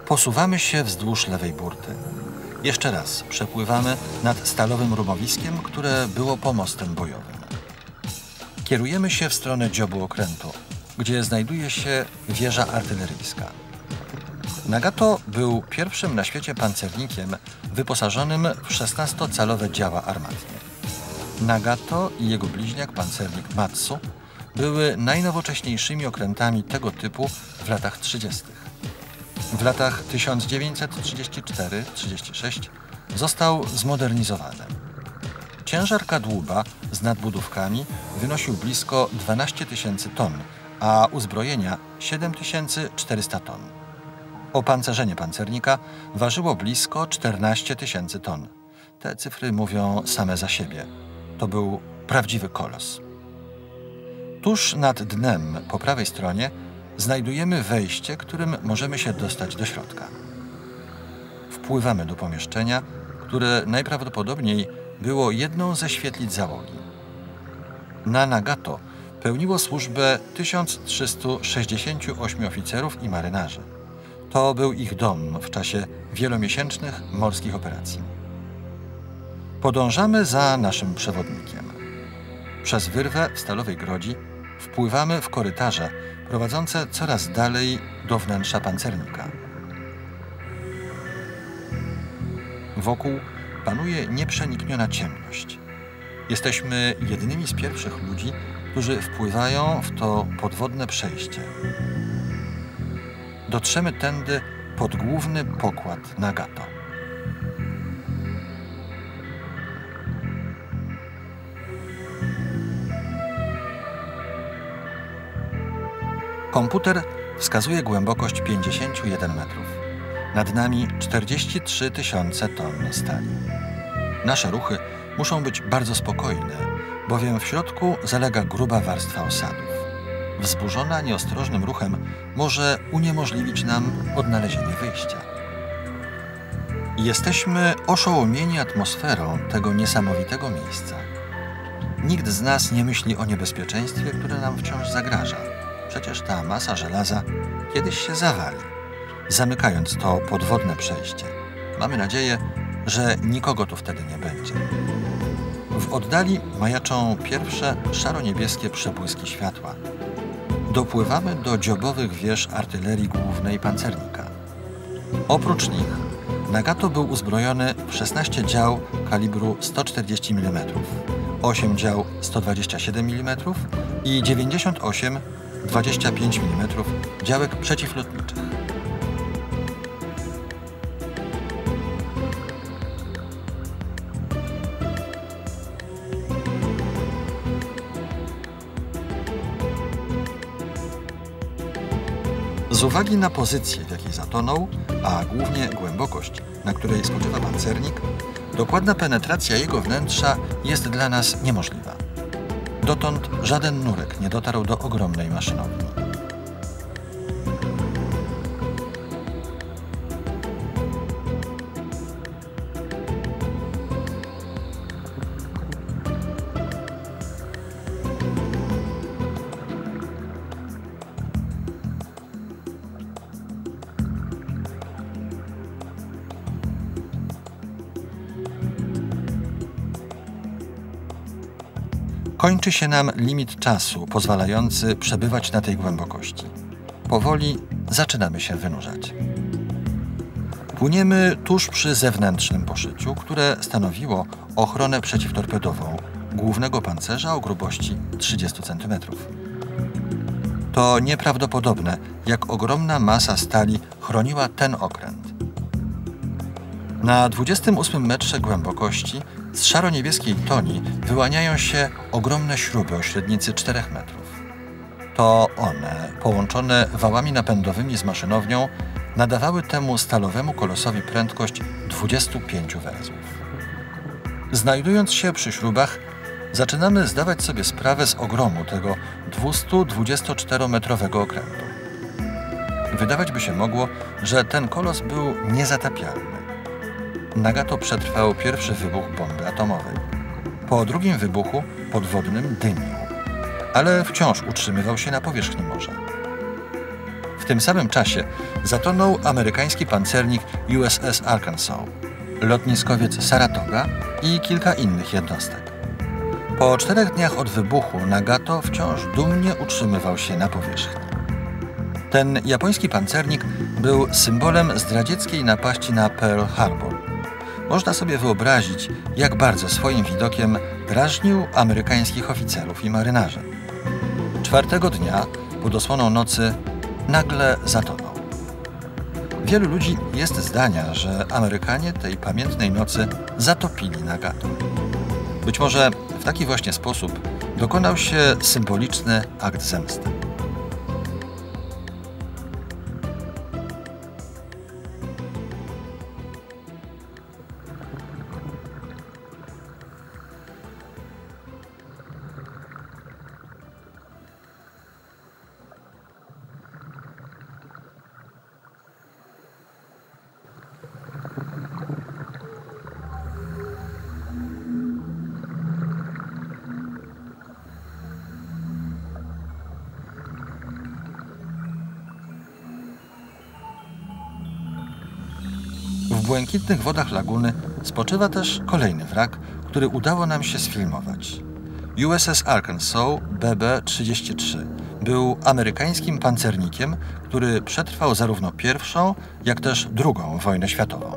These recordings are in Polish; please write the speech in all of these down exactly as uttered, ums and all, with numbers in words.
Posuwamy się wzdłuż lewej burty. Jeszcze raz przepływamy nad stalowym rumowiskiem, które było pomostem bojowym. Kierujemy się w stronę dziobu okrętu, gdzie znajduje się wieża artyleryjska. Nagato był pierwszym na świecie pancernikiem wyposażonym w szesnastocalowe działa armatnie. Nagato i jego bliźniak pancernik Matsu były najnowocześniejszymi okrętami tego typu w latach trzydziestych. W latach tysiąc dziewięćset trzydziestym czwartym do trzydziestego szóstego został zmodernizowany. Ciężar kadłuba z nadbudówkami wynosił blisko dwanaście tysięcy ton, a uzbrojenia siedem tysięcy czterysta ton. Opancerzenie pancernika ważyło blisko czternaście tysięcy ton. Te cyfry mówią same za siebie. To był prawdziwy kolos. Tuż nad dnem, po prawej stronie, znajdujemy wejście, którym możemy się dostać do środka. Wpływamy do pomieszczenia, które najprawdopodobniej było jedną ze świetlic załogi. Na Nagato pełniło służbę tysiąc trzysta sześćdziesięciu ośmiu oficerów i marynarzy. To był ich dom w czasie wielomiesięcznych morskich operacji. Podążamy za naszym przewodnikiem. Przez wyrwę w stalowej grodzi wpływamy w korytarze prowadzące coraz dalej do wnętrza pancernika. Wokół panuje nieprzenikniona ciemność. Jesteśmy jednymi z pierwszych ludzi, którzy wpływają w to podwodne przejście. Dotrzemy tędy pod główny pokład Nagato. Komputer wskazuje głębokość pięćdziesiąt jeden metrów. Nad nami czterdzieści trzy tysiące ton stali. Nasze ruchy muszą być bardzo spokojne, bowiem w środku zalega gruba warstwa osadów. Wzburzona nieostrożnym ruchem może uniemożliwić nam odnalezienie wyjścia. Jesteśmy oszołomieni atmosferą tego niesamowitego miejsca. Nikt z nas nie myśli o niebezpieczeństwie, które nam wciąż zagraża. Przecież ta masa żelaza kiedyś się zawali, zamykając to podwodne przejście. Mamy nadzieję, że nikogo tu wtedy nie będzie. W oddali majaczą pierwsze szaro-niebieskie przebłyski światła. Dopływamy do dziobowych wież artylerii głównej pancernika. Oprócz nich Nagato był uzbrojony w szesnaście dział kalibru sto czterdzieści milimetrów, osiem dział sto dwadzieścia siedem milimetrów i dziewięćdziesiąt osiem dwadzieścia pięć milimetrów działek przeciwlotniczych. Z uwagi na pozycję, w jakiej zatonął, a głównie głębokość, na której spoczywa pancernik, dokładna penetracja jego wnętrza jest dla nas niemożliwa. Dotąd żaden nurek nie dotarł do ogromnej maszynowni. Kończy się nam limit czasu pozwalający przebywać na tej głębokości. Powoli zaczynamy się wynurzać. Płyniemy tuż przy zewnętrznym poszyciu, które stanowiło ochronę przeciwtorpedową głównego pancerza o grubości trzydziestu centymetrów. To nieprawdopodobne, jak ogromna masa stali chroniła ten okręt. Na dwudziestym ósmym metrze głębokości z szaro-niebieskiej toni wyłaniają się ogromne śruby o średnicy czterech metrów. To one, połączone wałami napędowymi z maszynownią, nadawały temu stalowemu kolosowi prędkość dwudziestu pięciu węzłów. Znajdując się przy śrubach, zaczynamy zdawać sobie sprawę z ogromu tego dwustodwudziestoczterometrowego okrętu. Wydawać by się mogło, że ten kolos był niezatapialny. Nagato przetrwał pierwszy wybuch bomby atomowej. Po drugim wybuchu podwodnym dymił, ale wciąż utrzymywał się na powierzchni morza. W tym samym czasie zatonął amerykański pancernik U S S Arkansas, lotniskowiec Saratoga i kilka innych jednostek. Po czterech dniach od wybuchu Nagato wciąż dumnie utrzymywał się na powierzchni. Ten japoński pancernik był symbolem zdradzieckiej napaści na Pearl Harbor. Można sobie wyobrazić, jak bardzo swoim widokiem drażnił amerykańskich oficerów i marynarzy. Czwartego dnia, pod osłoną nocy, nagle zatonął. Wielu ludzi jest zdania, że Amerykanie tej pamiętnej nocy zatopili Nagato. Być może w taki właśnie sposób dokonał się symboliczny akt zemsty. W błękitnych wodach laguny spoczywa też kolejny wrak, który udało nam się sfilmować. U S S Arkansas B B trzydzieści trzy był amerykańskim pancernikiem, który przetrwał zarówno pierwszą, jak też drugą wojnę światową.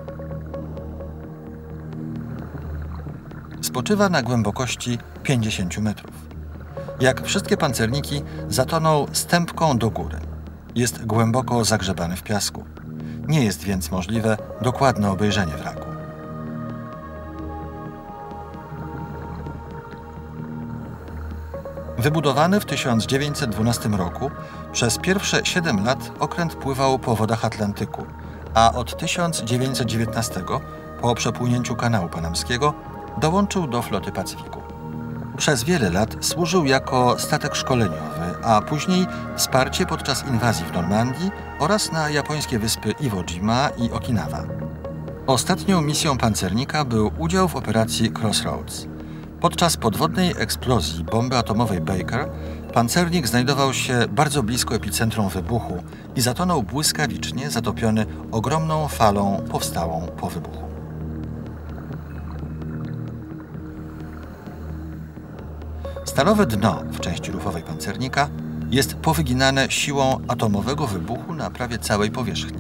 Spoczywa na głębokości pięćdziesięciu metrów. Jak wszystkie pancerniki, zatonął stępką do góry. Jest głęboko zagrzebany w piasku. Nie jest więc możliwe dokładne obejrzenie wraku. Wybudowany w tysiąc dziewięćset dwunastym roku, przez pierwsze siedem lat okręt pływał po wodach Atlantyku, a od tysiąc dziewięćset dziewiętnastego, po przepłynięciu kanału panamskiego, dołączył do floty Pacyfiku. Przez wiele lat służył jako statek szkoleniowy, a później wsparcie podczas inwazji w Normandii oraz na japońskie wyspy Iwo Jima i Okinawa. Ostatnią misją pancernika był udział w operacji Crossroads. Podczas podwodnej eksplozji bomby atomowej Baker pancernik znajdował się bardzo blisko epicentrum wybuchu i zatonął błyskawicznie, zatopiony ogromną falą powstałą po wybuchu. Stalowe dno w części rufowej pancernika jest powyginane siłą atomowego wybuchu na prawie całej powierzchni.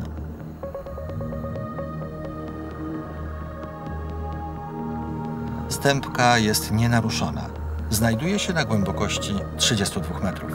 Stępka jest nienaruszona. Znajduje się na głębokości trzydziestu dwóch metrów.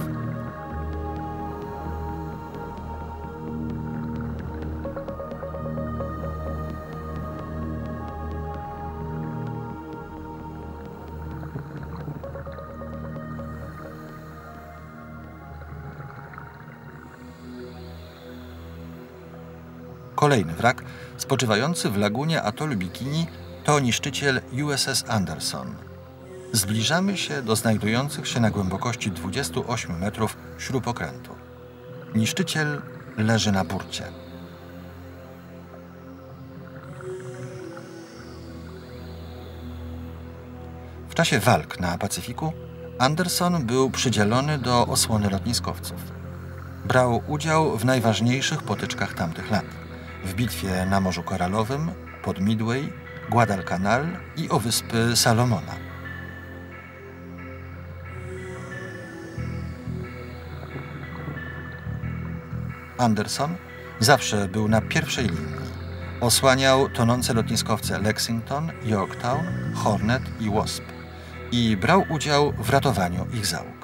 Kolejny wrak, spoczywający w lagunie atolu Bikini, to niszczyciel U S S Anderson. Zbliżamy się do znajdujących się na głębokości dwudziestu ośmiu metrów śrubokrętu. Niszczyciel leży na burcie. W czasie walk na Pacyfiku Anderson był przydzielony do osłony lotniskowców. Brał udział w najważniejszych potyczkach tamtych lat. W bitwie na Morzu Koralowym, pod Midway, Guadalcanal i o wyspy Salomona. Anderson zawsze był na pierwszej linii. Osłaniał tonące lotniskowce Lexington, Yorktown, Hornet i Wasp i brał udział w ratowaniu ich załóg.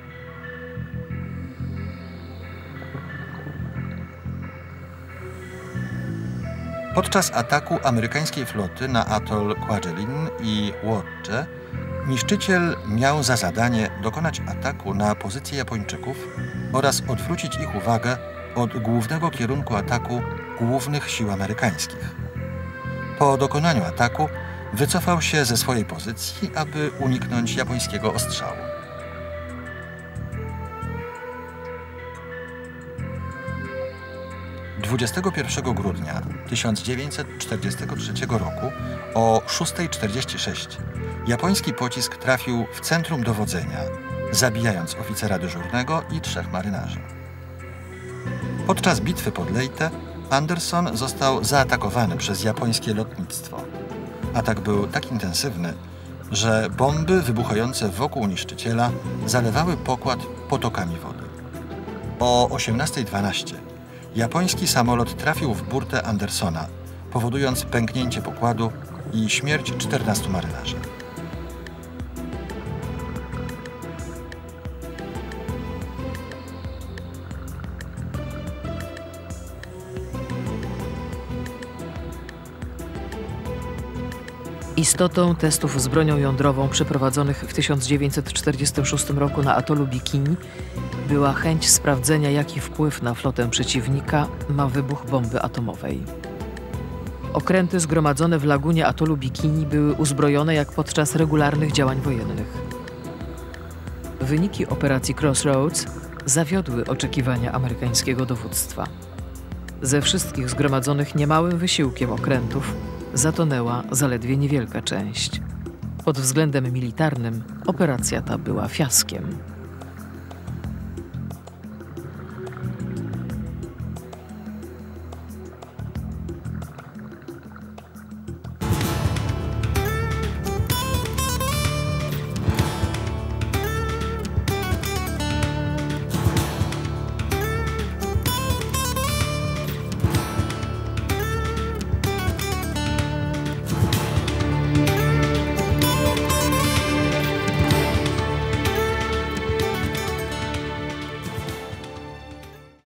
Podczas ataku amerykańskiej floty na atol Kwajalein i Łodże niszczyciel miał za zadanie dokonać ataku na pozycje Japończyków oraz odwrócić ich uwagę od głównego kierunku ataku głównych sił amerykańskich. Po dokonaniu ataku wycofał się ze swojej pozycji, aby uniknąć japońskiego ostrzału. dwudziestego pierwszego grudnia tysiąc dziewięćset czterdziestego trzeciego roku o szósta czterdzieści sześć japoński pocisk trafił w centrum dowodzenia, zabijając oficera dyżurnego i trzech marynarzy. Podczas bitwy pod Leyte Anderson został zaatakowany przez japońskie lotnictwo. Atak był tak intensywny, że bomby wybuchające wokół niszczyciela zalewały pokład potokami wody. O osiemnastej dwanaście japoński samolot trafił w burtę Andersona, powodując pęknięcie pokładu i śmierć czternastu marynarzy. Istotą testów z bronią jądrową przeprowadzonych w tysiąc dziewięćset czterdziestym szóstym roku na atolu Bikini była chęć sprawdzenia, jaki wpływ na flotę przeciwnika ma wybuch bomby atomowej. Okręty zgromadzone w lagunie atolu Bikini były uzbrojone jak podczas regularnych działań wojennych. Wyniki operacji Crossroads zawiodły oczekiwania amerykańskiego dowództwa. Ze wszystkich zgromadzonych niemałym wysiłkiem okrętów zatonęła zaledwie niewielka część. Pod względem militarnym operacja ta była fiaskiem.